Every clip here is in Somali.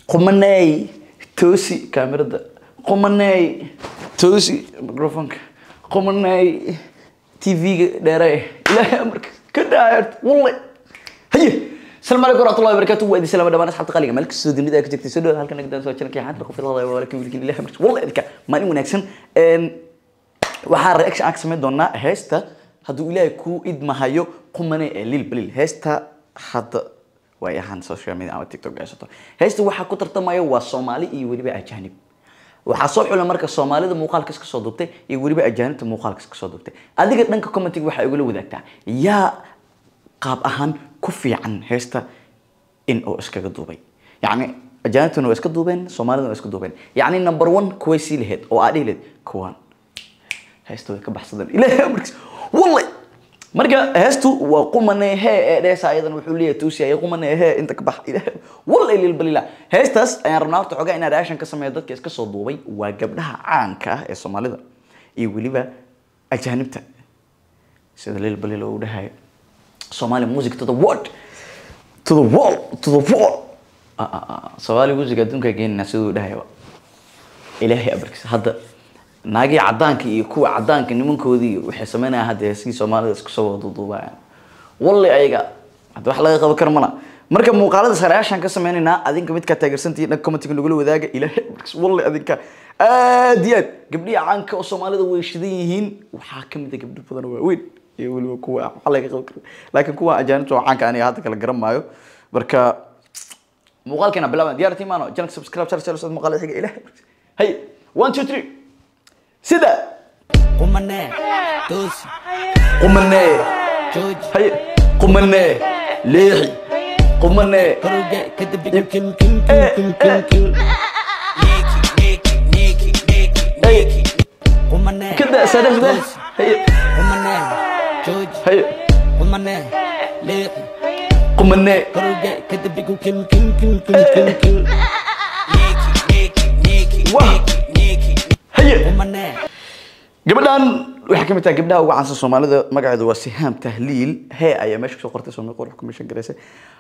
قمناي توسي كاميرا قمناي توسي ميكروفون قمناي تي في داراي لا امرك كدايرت والله هي السلام عليكم ورحمه الله وبركاته وادي سلام دابا اصحاب قالي مالك السودين اذا كنت تسدو halkan nagdan soo jirnay xad ku filaday walakin wilkin ilaahay markii والله idka maalin wanaagsan waxa reaction action sameey doona heesta haduu ilaahay ku idmahayo qumane lil bilil heesta hada way ahaan social media ama TikTok gaysato heesta waxa ku tartamayo waa Soomaali iyo waliba ajaanib waxa soo xulan marka Soomaalida muuqaalka iska soo duubtay iyo waliba ajaanibta muuqaalka iska soo duubtay adiga dhanka commentiga waxa igu la wadaagtaa yaa qaab ahaan ku fiican heesta in oo iskaga duubay yani ajaanibtuna waa iska duubeen Soomaaliduna waa iska duubeen yani number 1 kuwaysi lahayd oo aad dhileed kuwan heestu way ka baxsadeen ilaahay markii wallahi marka heestu waa qumane ee dheesa ayadan wuxuu leeyahay tuusi ay qumane inta ka bax ilaahay wallahi lil balila heestas ayaan rabnaa horta xogaa in reaction ka sameeyo dadka iska soo duubay waa gabdhaha caanka ah ee Soomaalida iyo waliba ajaanibta sida lil balila uu dhahay Somali music to the world to the wall Somali music adduunka geeyna sidoo dhahay ilaahay abarkiis hadda naagi cadaanka iyo kuwa cadaanka nimankoodii waxay sameynayaan hadda heesii Soomaalida isku soo wada duubaan wallahi ayaga hadda wax laga qaban karmana marka muuqaalada saraashan ka sameynayna adinka mid ka taageersantii dhanka commentiga nagu wadaaga ilaahay abarkiis wallahi adinka aad gabdhiya caanka oo Soomaalida way shidan yihiin waxa kamid ah gabdho badan oo weyn iyo waliba kuwa xalay qaban karo laakiin kuwa ajaanibta oo caanka aniga hadda kala garan maayo marka muuqaalkeena bilaabaan diyaartii maano channel subscribe share muuqaalada xiga ilaahay hay 1 2 3 sida qumane toos qumane jooj hay qumane leexi qumane karuge kadib kim neki qumane kada sadafda hay qumane jooj hay qumane leexi qumane karuge kadib kim gabadhan waxa kamid tahay gabdhaha ugu caansan Soomaalida magaceedu waa Siham Tahliil hee ayaa meesha soo qortay Soomaali qurux commission gareysay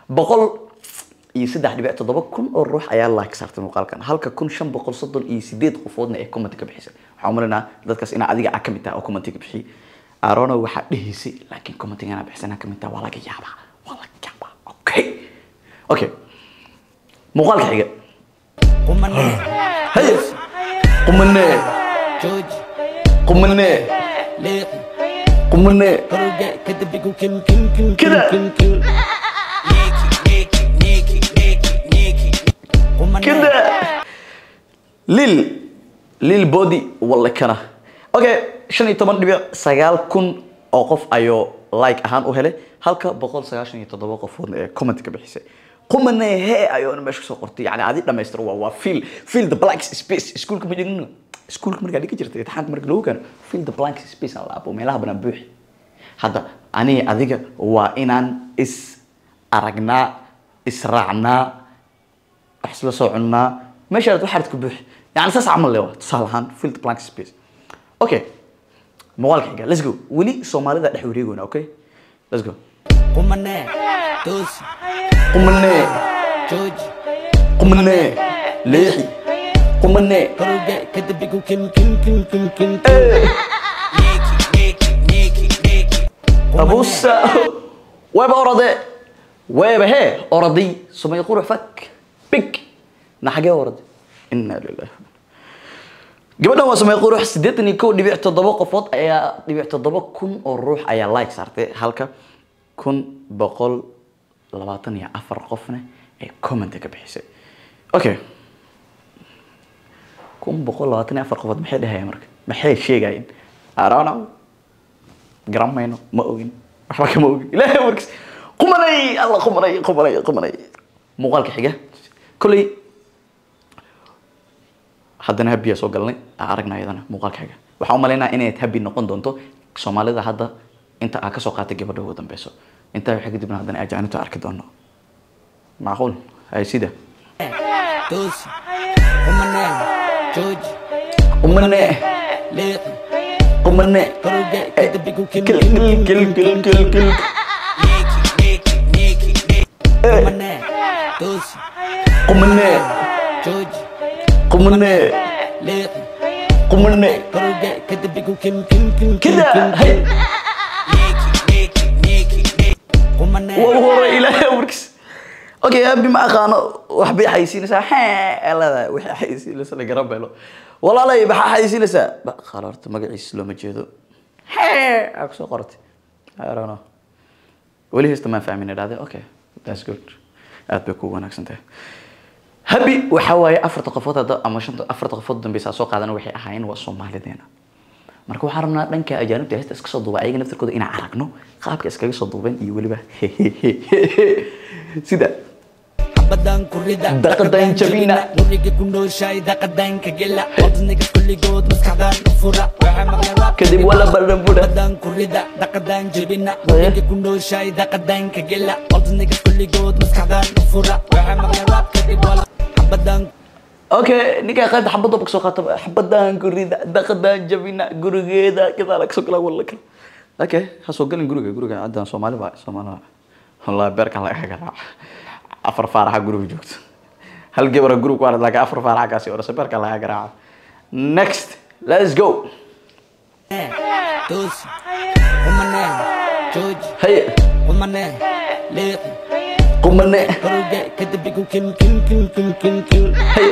103.7 kun oo ruux ayaa like saartay muuqaalkan halka 1538 qofoodna ay comment ka bixisay waxa umaleynaa dadkaas ina adiga kamid tahay oo comment ka bixiyay Aarono waxa dhihisay laakiin commentingana bixisana kamid tahay waa laga yaabaa okay muuqaalka xiga qumane hay qumane jooj qumane leexi qumane karuge kadib kim neki qumane lil body walla kana okay 15.9 kun oo qof ayo like ahaan u helay halka 197 qofood ee comment ka bixisay qumane ayo meesha soo qortay yani adi dhameystir waa fill the blank space schoolka ma jigno schoolka marka dhigi jirtay imtixaanka marka loo gaaro fill the blank space ala abo meelaha bana buux hada ani adiga waa inaan is aragnaa israacnaa isla soconaa meesha waxaad ku buux yani saas amal leeyahay tusaalahan fill the blank space okay muuqaalka xiga let's go wali Soomaalida dhex wareegona okay let's go qumane toos qumane jooj qumane leexi qumane karuge kadib kim abusa waba orade waba he oradi Soomaali qurux fak big naxage orade inna lillahi gabadhan waa Soomaali qurux 81.7 qofood ayaa 7 kun oo ruux ayaa like saartay halka 124 qofna ay comment ka bixisay okay 124 qofood maxay dhahayeen marka maxay sheegayeen araana garamayno ma ogin waxba kama ogin ilaahay warkiis qumanay alla qumanay muuqaalka xiga kulli haddana habiya soo galnay aragnaa iyadana muuqaalka xiga waxa u maleynaa inay habi noqon doonto Soomaalida hadda inta ka soo qaatay gabadha ugu dambayso inta waxa kadibna haddana ajaanibta arki doono macquul hay sida toos qumane jooj qumane leexi qumane karuge kadib kim neki qumane toos qumane قمنا قمنا كده هي والله إلهي أمركس اوكي ابي ما اقانو وحبي حيسينسا لا وحي حيسينسا لا قرب له والله لا يبقى حيسينسا خلرت مقعيس لو ما جيدو اكسو قرت I don't know ولي هست ما فاهمين هذا اوكي that's good aad bay ku wanaagsantahay habi waxa waaye afarta qofood hada ama shanta afarta qofood dambaysa soo qaadana waxay ahaayeen waa Soomaalideena marka waxaan rabnaa dhanka ajaanibta heesta iska soo duubay ayaga naftirkooda inaan aragno qaabka iskaga soo duubeen iyo waliba sida بدان كوريدا دقدان جبينا نوريك كندو شاي دقدان كجلا أذنك كل جود مسكدان فورا كذب ولا بردم بودا بدان كوريدا دقدان جبينا نوريك كندو شاي دقدان كجلا أذنك كل جود مسكدان فورا كذب ولا بدان اوكي نيجا قاعد حبضه بك سوقات حبدان كوريدا دقدان جبينا غورغيدا كذا لك سوقلا ولا كل اوكي هسوقلن غورغا عندنا سومالي با سومالي والله بارك الله فيك afar faaraha guriga joogto hal gabar guriga ku arag laga afar faaraha kaasi oo sabarka laga garaaco next let's go tos umane joj hay umane le umane kadibigu kim hay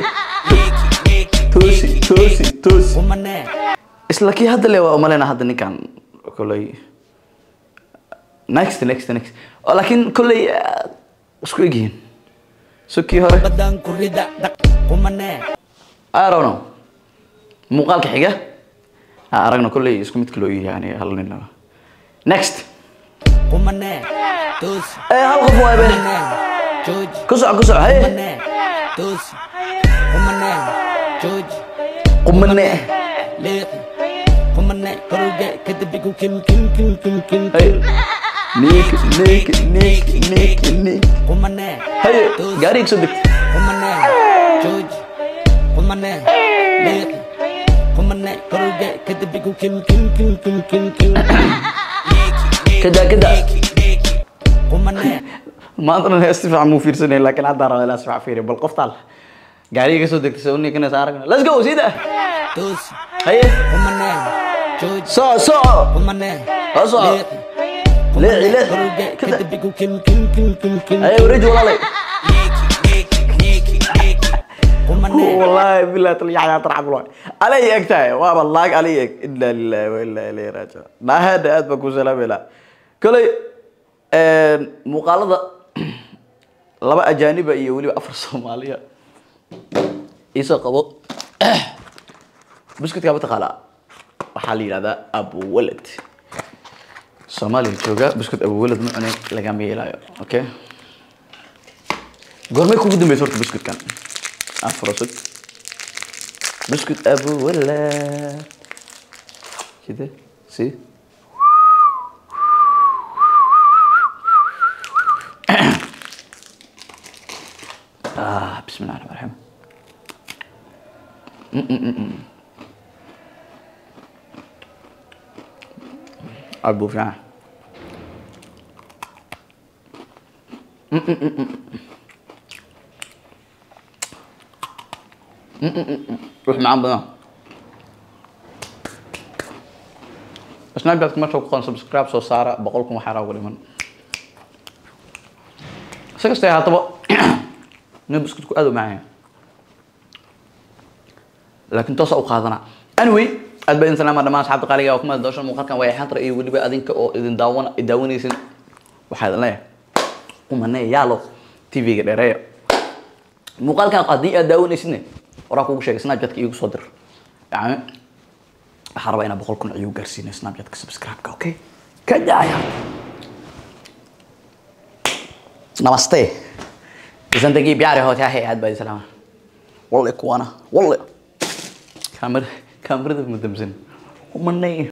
tosi umane isla ki hadda le waa umalena hadda ninkan kulay next laakiin kulay isku eegin سكي هوري بدان كوريدا قمنا I don't know muuqaalka xiga aragna kulay isku mid kale yani hal nin next qumana tos hal qof waa been kusoc hay tos qumana joj qumana leeq qumana koruga kadibigu kim نيك قمنا هي قاريك صدق قمنا جوج قمنا ليق قمنا كروجا كدبيكو كم كده قمنا ما أدري أستفع مو في سنة لكن عاد أرى لا أستفع فيه بالقفطال قاريك صدق تسووني كنا سارقنا let's go سيدا توس هي قمنا جوج صو قمنا أصو لا كده كم ايوه رجل والله والله بالله طلع يا ترعب والله علي اكتاي والله عليك الا لله والا اليه راجع ما هذا ادبك وسلام لا كل مقالده لبا اجانب iyo waliba afar Soomaaliya isoo qabo buskudka bataqala waxa la yiraahdaa Abu Walad Somali jooga buskut Abu Walad ma cunay laga meelayo okay goorma ku gudumay horta buskutkan afrosad buskut Abu Walad kida si بسم الله الرحمن الرحيم أبو فيها روح معاهم بنا بس نبدأ كما تشوفون سبسكرايب سو صار بقولكم وحرا ولمن سكستي هاتبا نبسكت كو ادو معايا لكن توصل قادنا anyway أدبين سلام على ما أصحاب قالي أو كمان دوشة مقالكم ويا حنطر إيه ولي بقى أدينك أو إذن داونيسن وحيد الله ومنه يالو تي في غير مقالكم قضية داونيسن وراكو شيء سناب شات كيو صدر يعني حربا أنا بقولكم عيو جرسين سناب شات سبسكرايب أوكي كده يا نمستي إذا أنت جيب يعرف هو تاهي أدبين سلام والله كوانا والله كاميرا مدمزين ومني